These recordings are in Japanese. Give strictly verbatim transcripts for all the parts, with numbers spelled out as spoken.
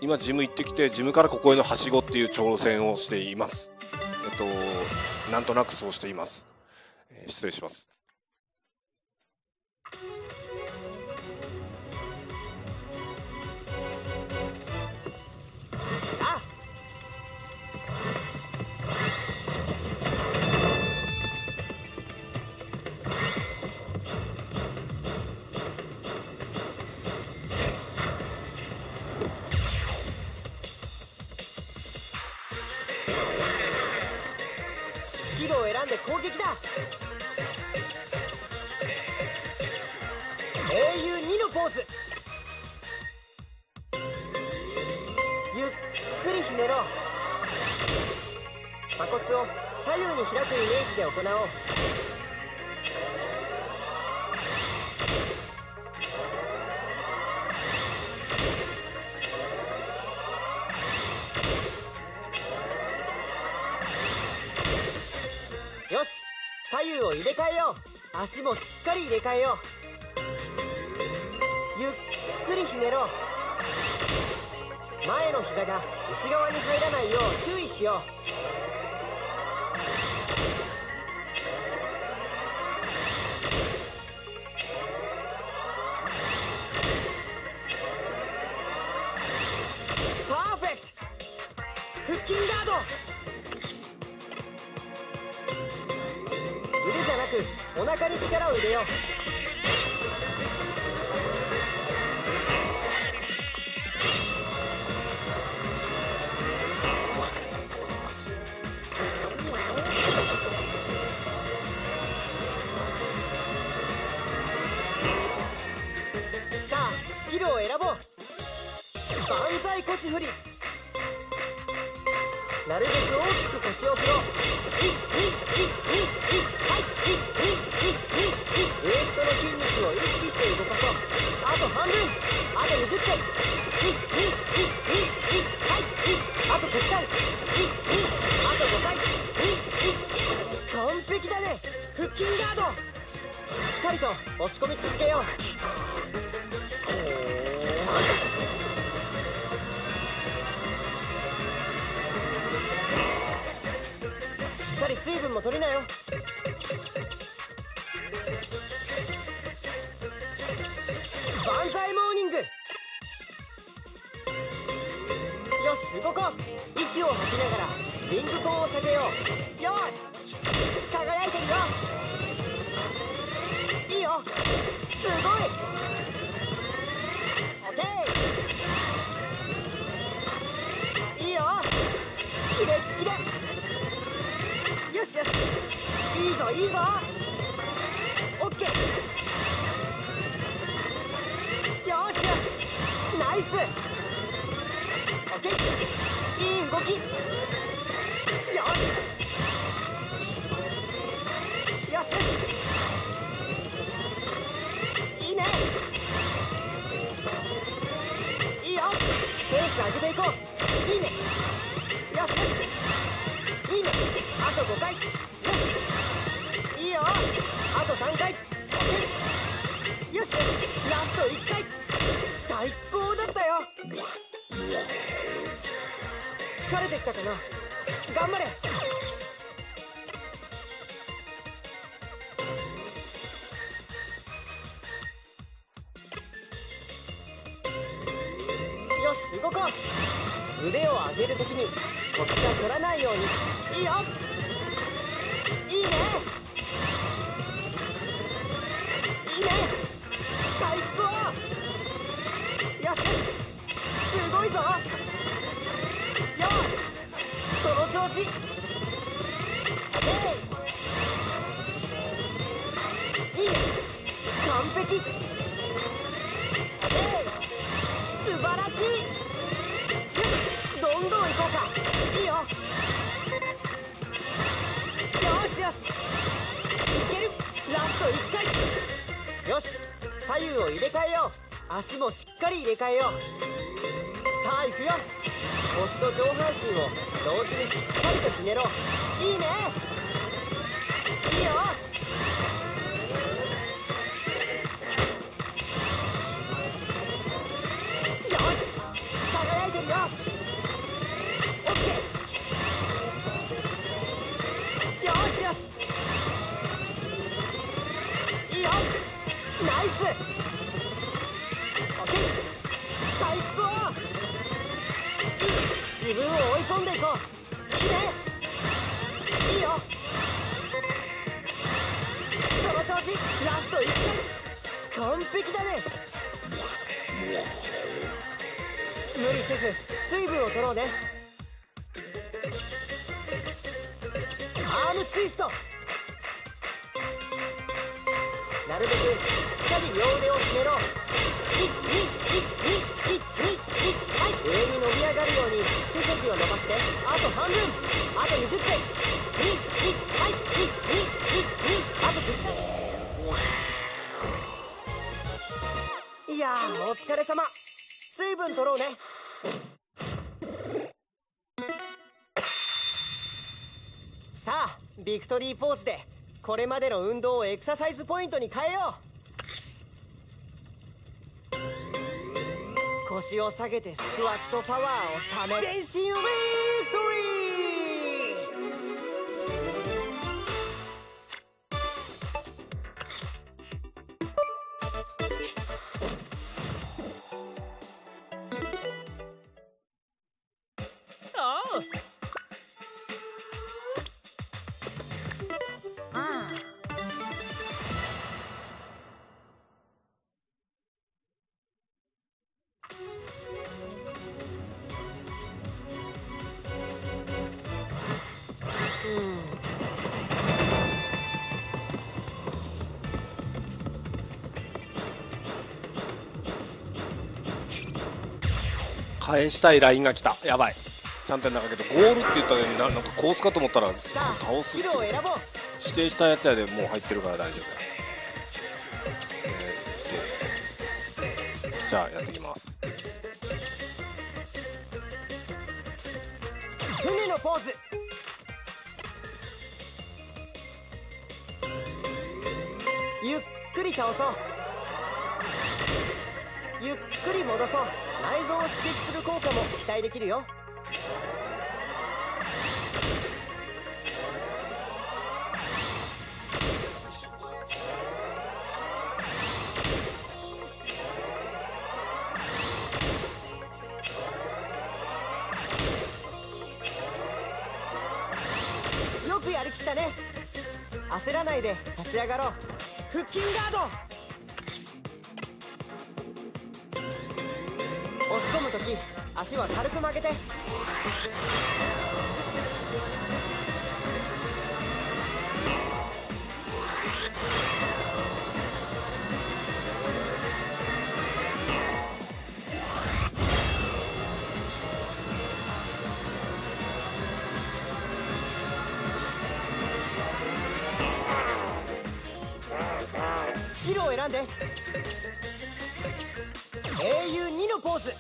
今ジム行ってきて、ジムからここへのはしごっていう挑戦をしています。えっとなんとなくそうしています。えー、失礼します。 スキルを選んで攻撃だ。英雄にのポーズ。ゆっくりひねろう。鎖骨を左右に開くイメージで行おう。よし、左右を入れ替えよう。足もしっかり入れ替えよう。ゆっくりひねろう。前の膝が内側に入らないよう注意しよう。パーフェクト。腹筋ガード。腕じゃなくお腹に力を入れよう。さあスキルを選ぼう。万歳腰振り。なるべく大きく腰を振ろう。いちにいちにいちはいいちにいちにいち。ウエストの筋肉を意識して動かそう。あと半分。あとにじゅっかい。いちにいちにいちはいいち。あとじゅっかい。いちにあとごかい。にいち。完璧だね。腹筋ガード。しっかりと押し込み続けよう。しっかり水分も取りなよ。万歳モーニング。よし動こう。息を吐きながらリングコーンを避けよう。よし輝いてるよ。いいよ。すごい。オッケー。いいよ。キレッキレ。よしよし。いいぞいいぞ。オッケー。よしよし。ナイス。オッケー。いい動き。よしよし。いいね。いいよ。ペース上げていこう。いいね。よしよし。いいね。あとごかい。よし。いいよ。あとさんかい。オッケー。よしよし。ラストいっかい。最高だったよ。疲れてきたかな。頑張れ。よし動こう。腕を上げるときに腰が反らないように。いいよ。いいね。いいね。最高。よしすごいぞ。よしその調子。オッケー。いいね。完璧。オッケー。素晴らしい。よしどんどん行こうか。いいよ。よしよしいける。ラストいっかい。よし左右を入れ替えよう。足もしっかり入れ替えよう。さあ行くよ。腰と上半身を同時にしっかりとひねろう。いいね。いいよ。よし輝いてるよ。 よ。オッケー。よしよし、いいよ。ナイス。オッケー。回復を自分を追い込んでいこう。いいね。いいよ。その調子。ラストいっかい。完璧だね。無理せず水分を取ろうね。アームツイスト。なるべくしっかり両腕をひねろう。いちにいちにいちにいち、はい。上に伸び上がるように背筋を伸ばして、あと半分。あとにじゅってん。に、いち、はい。いちにいちに、あとじゅってん。いやー、お疲れ様。水分取ろうね。さあ、ビクトリーポーズでこれまでの運動をエクササイズポイントに変えよう。腰を下げてスクワットパワーをため、全身ビクトリー。 返したいラインが来た。やばい。ちゃんとやんなかったけど、ゴールって言ったのにな、なんかコースかと思ったら倒すっていう指定したやつやでもう入ってるから大丈夫だ。えー、っとじゃあやっていきます。 船のポーズ。ゆっくり倒そう。ゆっくり戻そう。内臓を刺激する効果も期待できるよ。よくやりきったね。焦らないで立ち上がろう。腹筋ガード。押し込むとき足は軽く曲げて。スキルを選んで。英雄にのポーズ。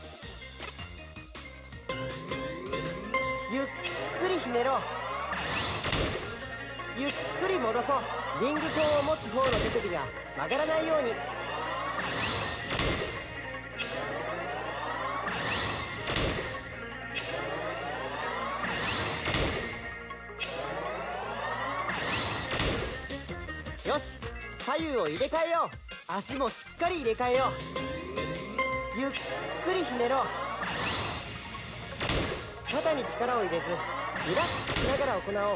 ゆっくりひねろう。ゆっくり戻そう。リングコーンを持つ方の手首が曲がらないように。よし、左右を入れ替えよう。足もしっかり入れ替えよう。ゆっくりひねろう。肩に力を入れずリラックスしながら行おう。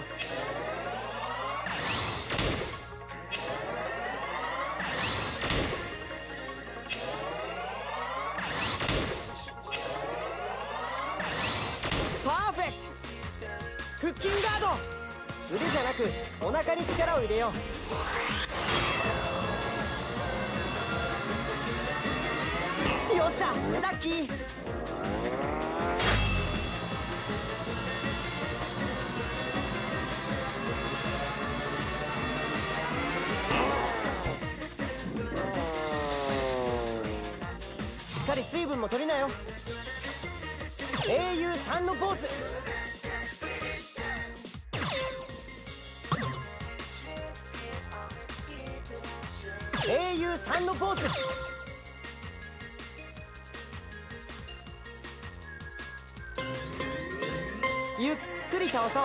パーフェクト。腹筋ガード。腕じゃなくお腹に力を入れよう。よっしゃ、ラッキー。しっかり水分も取りなよ。英雄さんのポーズ。英雄さんのポーズ。 ゆっくり倒そう。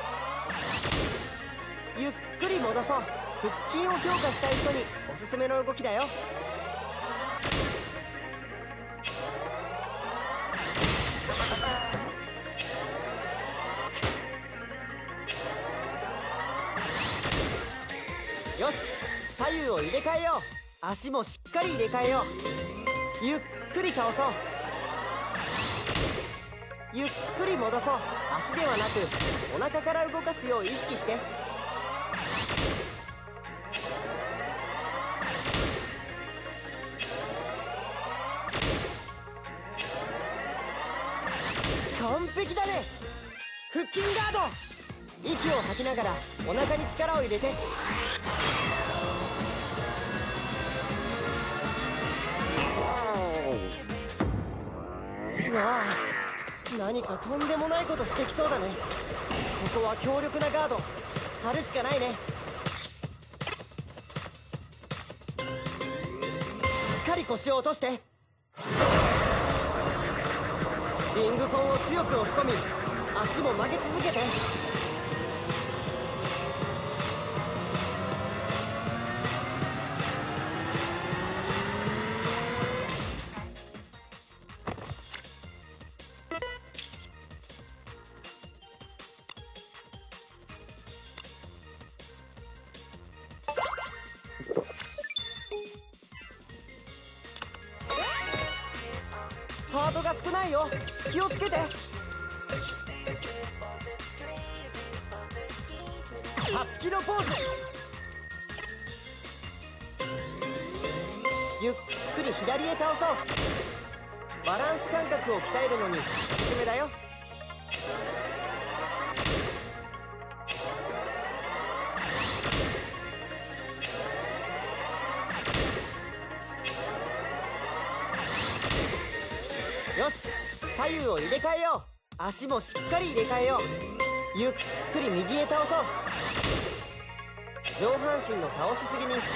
ゆっくり戻そう。腹筋を強化したい人におすすめの動きだよ。よし、左右を入れ替えよう。足もしっかり入れ替えよう。ゆっくり倒そう。ゆっくり戻そう。足ではなくお腹から動かすよう意識して。完璧だね。腹筋ガード。息を吐きながらお腹に力を入れて。うわあ、何かとんでもないことしてきそうだね。ここは強力なガード張るしかないね。しっかり腰を落として。リングコンを強く押し込み、足も曲げ続けて。ハートが少ないよ。気をつけて。はちキロポーズ。ゆっくり左へ倒そう。バランス感覚を鍛えるのにおすすめだよ。よし、左右を入れ替えよう。足もしっかり入れ替えよう。ゆっくり右へ倒そう。上半身の倒しすぎに注意して。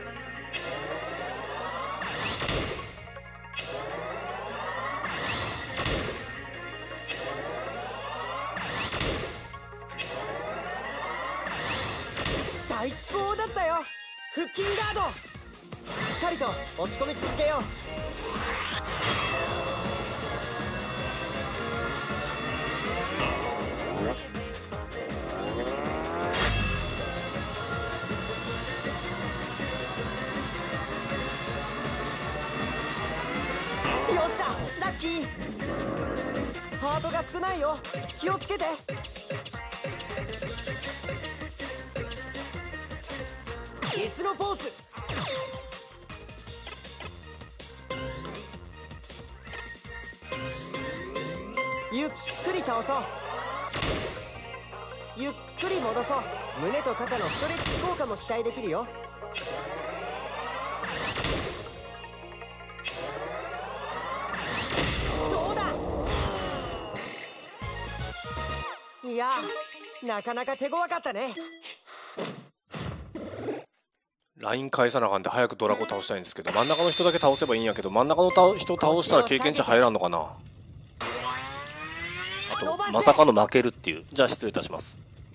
最高だったよ。腹筋ガード。しっかりと押し込み続けよう。よっしゃ、ラッキー。ハートが少ないよ。気をつけて。椅子のポーズ。ゆっくり倒そう。ゆっくり戻そう。胸と肩のストレッチ効果も期待できるよ。どうだ。いや、なかなか手強かったね。 ライン返さなあかんで早くドラゴン倒したいんですけど、真ん中の人だけ倒せばいいんやけど、真ん中の人倒したら経験値入らんのかな。あとまさかの負けるっていう。じゃあ失礼いたします。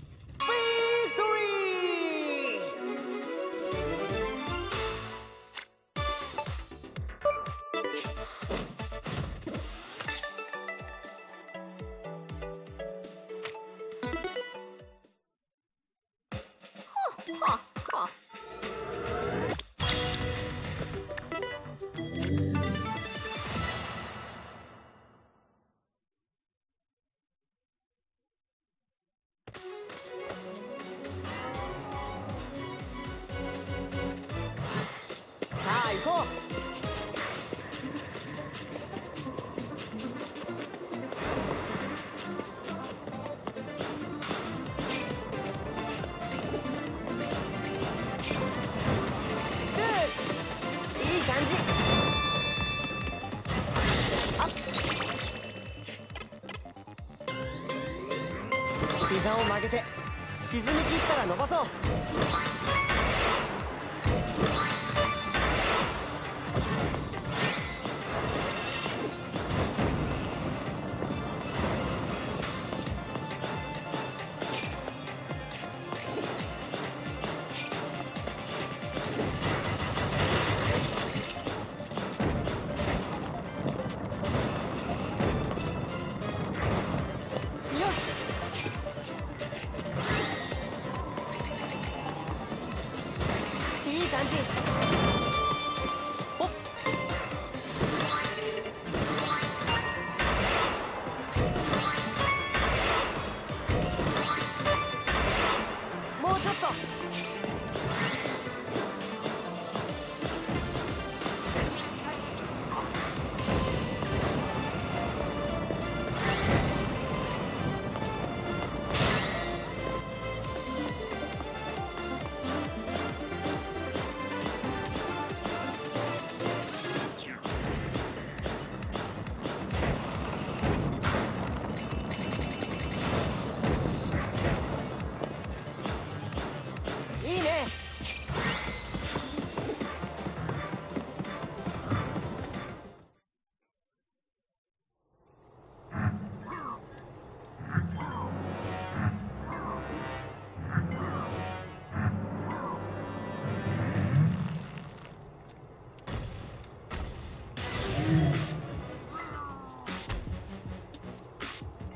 さあ行こう。いい感じ。あっ、膝を曲げて沈み切ったら伸ばそう。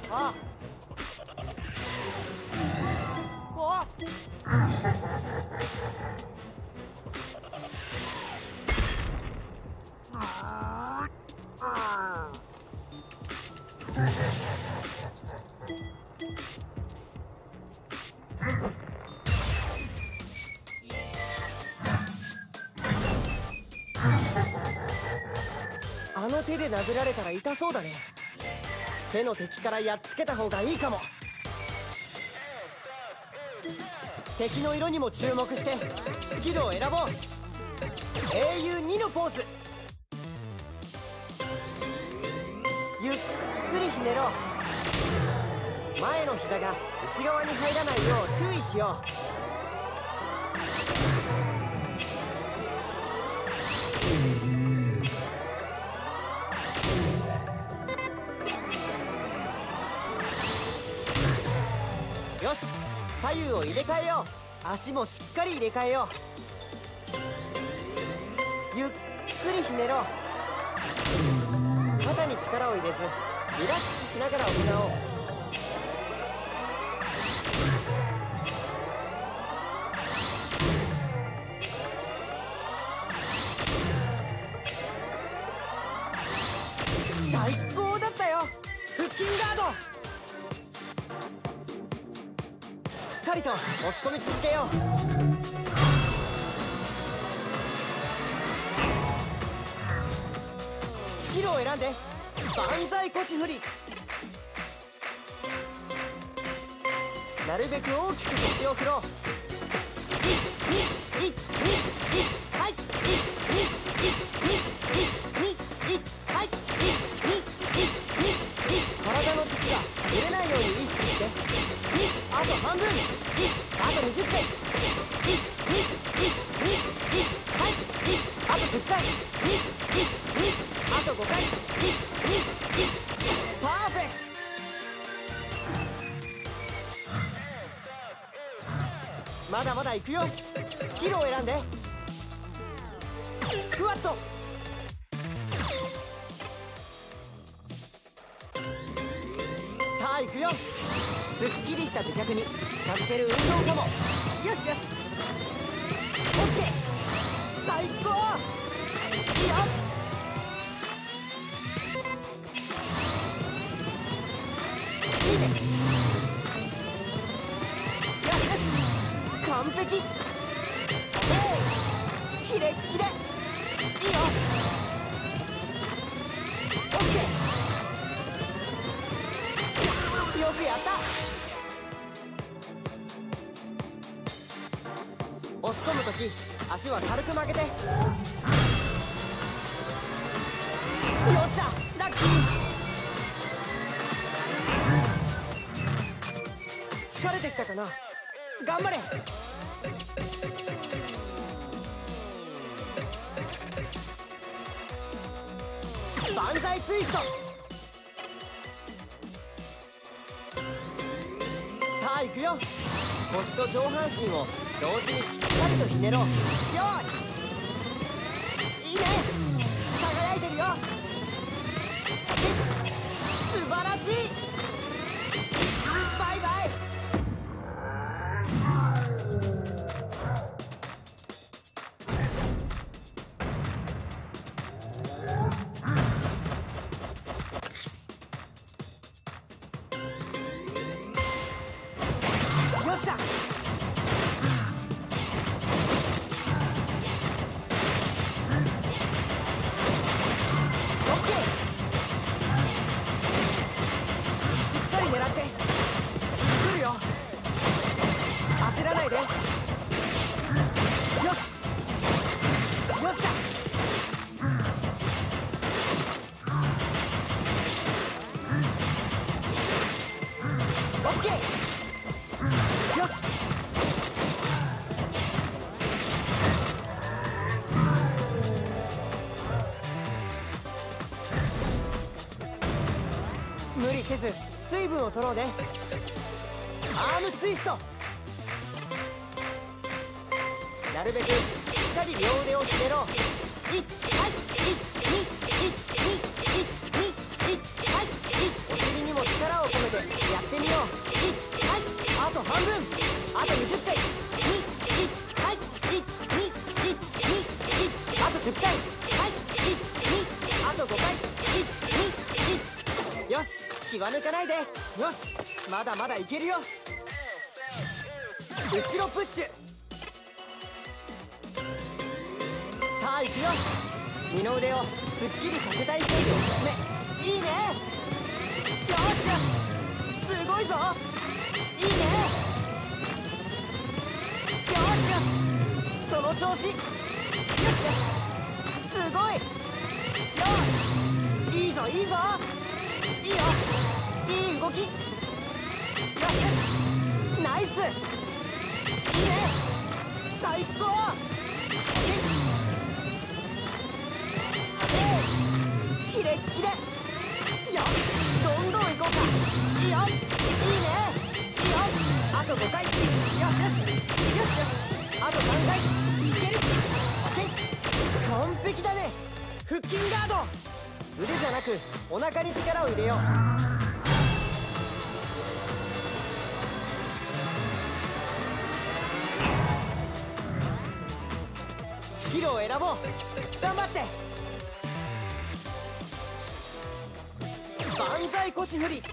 あおっあの手で殴られたら痛そうだね。手の敵からやっつけた方がいいかも。敵の色にも注目してスキルを選ぼう。英雄にのポーズ。ゆっくりひねろう。前の膝が内側に入らないよう注意しよう。よし、左右を入れ替えよう。足もしっかり入れ替えよう。ゆっくりひねろう。肩に力を入れずリラックスしながら行おう。最高だったよ。腹筋ガードしっかりと押し込み続けよう。スキルを選んで万歳腰振り。なるべく大きく腰を振ろう。いちにいちにいちはいいちにいちにいちにいちはいいちにいちにいち。体の軸がぶれないように意識してにあと半分いちあとにじゅっかいいちにいちにいちはいいちあとじゅっかいにいちにあとごかいいちにいちパーフェクト。まだまだいくよ。スキルを選んでスクワット。さあいくよ。すっきりした美脚に近づける運動かも。よしよし OK。 最高。いいよ。いいね。よしよし完璧。おおキレッキレ。いいよ。 OK。 よくやった。押し込むとき足は軽く曲げて。よっしゃラッキー。疲れてきたかな。頑張れ。万歳ツイスト。さあいくよ。腰と上半身を同時にしっかりとひねろう。よーしいいね。輝いてるよ。素晴らしい。バイバイ。よっしゃ。オッケー。しっかり狙って来るよ。焦らないで。よしよっしゃ。オッケー。よし。無理せず水分を取ろうね。アームツイスト。なるべくしっかり両腕をひねろう。いちはいいちにいちにいちにいちはいいち。お尻にも力を込めてよし、気は抜かないで。よし、まだまだいけるよ。後ろプッシュ。さあ行くよ。二の腕をすっきりさせたい人におすすめ。いいね。よしよし、すごいぞ。いいね。よしよし、その調子。よしよし、すごい。よし、いいぞいいぞ。いいよ、いい動き。よしよし、ナイス。いいね、最高。キレッキレ。よっ、どんどん行こうか。いいよ、いいね。いいよ、あとごかい。よしよしよしよし、あとさんかい。いける。オッケー、完璧だね。腹筋ガード。腕じゃなくお腹に力を入れよう。スキルを選ぼう。頑張って。万歳腰振り。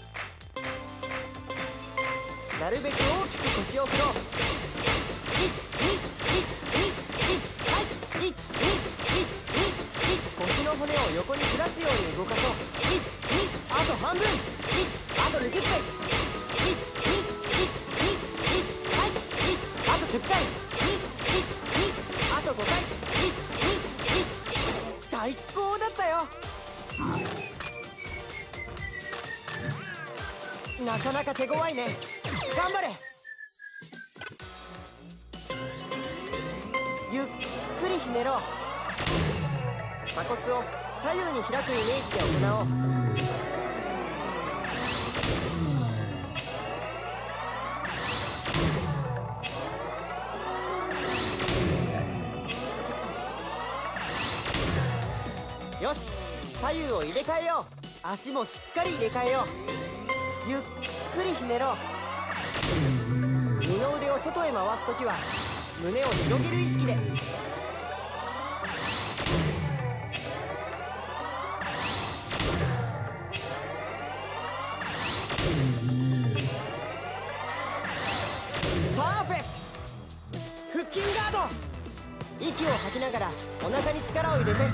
なるべく大きく腰を振ろう。いちにいちにいち、はい、いちにいちにいち。腰の骨を横にずらすように動かそう。いちに、あと半分。いち、あとにじゅっかい。いちにいちにいち、はい、いち、あとじゅっかい。にいちに、あとごかい。いちにいち。最高だったよ。なかなか手強いね。頑張れ。ゆっくりひねろう。鎖骨を左右に開くイメージで行おう。よし、左右を入れ替えよう。足もしっかり入れ替えよう。ゆっくりひねろう。二の腕を外へ回すときは胸を広げる意識で。パーフェクト。腹筋ガード。息を吐きながらお腹に力を入れて。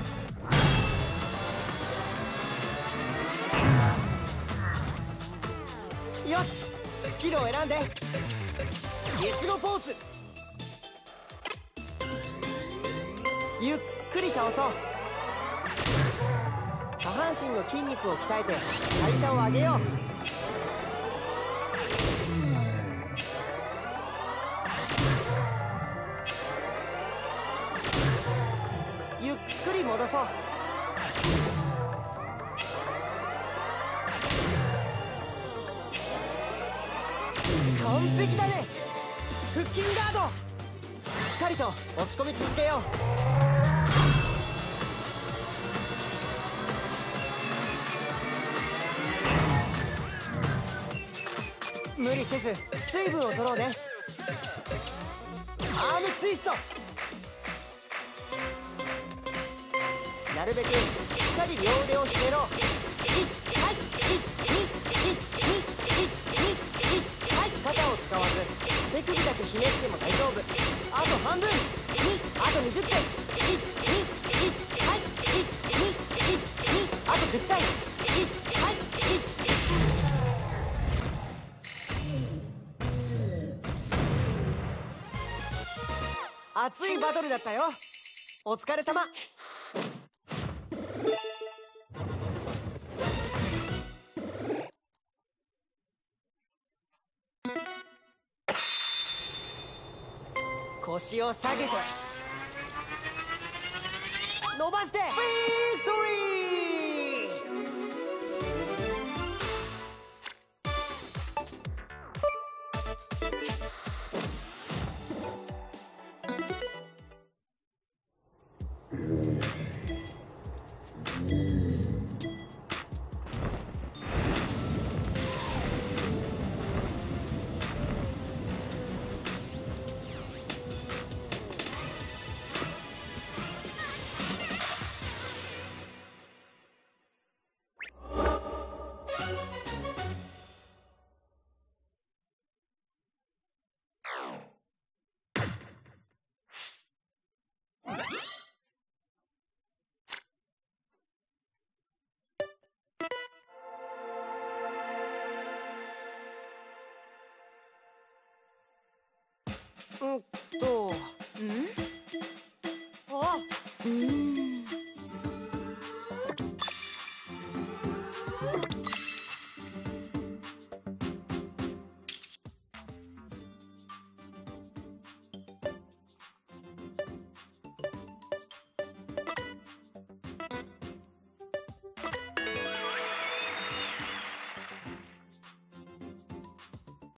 よし、スキルを選んで。ゲスロポーズ。ゆっくり倒そう。下半身の筋肉を鍛えて代謝を上げよう。ゆっくり戻そう。完璧だね。腹筋ガード。しっかりと押し込み続けよう。無理せず水分を取ろうね。アームツイスト。なるべくしっかり両腕をひねろう。いち、はい、いちにいちにいちにいち、はい、肩を使わず手首だけひねっても大丈夫。あと半分。に、あとにじゅっかい。いちにいち、はい、いちにいちに、あとじゅっかい。いち、はい、いち。熱いバトルだったよ。お疲れ様。腰を下げて伸ばして。ビート